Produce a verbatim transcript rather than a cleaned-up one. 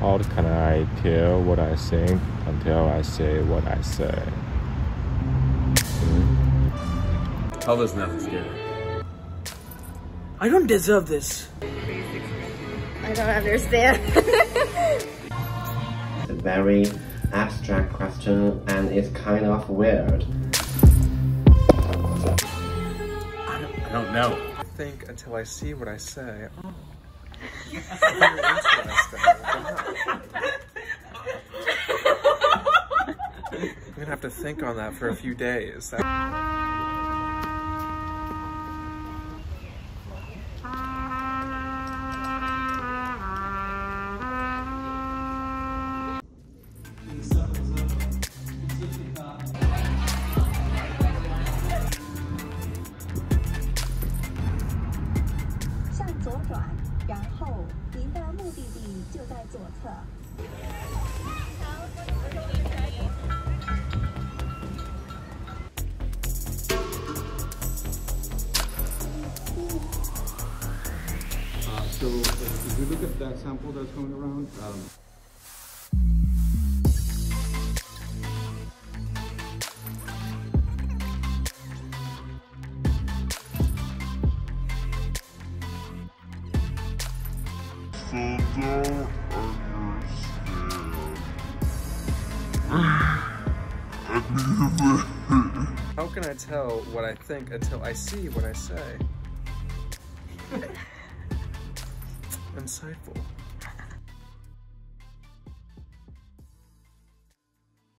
How can I tell what I think until I say what I say? Hmm? Tell this nothing scary. I don't deserve this. I don't understand. It's a very abstract question and it's kind of weird. I don't, I don't know. I think until I see what I say. Oh. Very interesting. I'm gonna have to think on that for a few days. So if we look at that sample that's going around, um, How can I tell what I think until I see what I say? Insightful.